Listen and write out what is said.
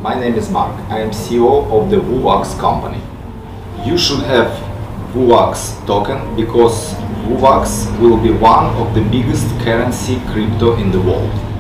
My name is Mark. I am CEO of the VooVax company. You should have VooVax token because VooVax will be one of the biggest currency crypto in the world.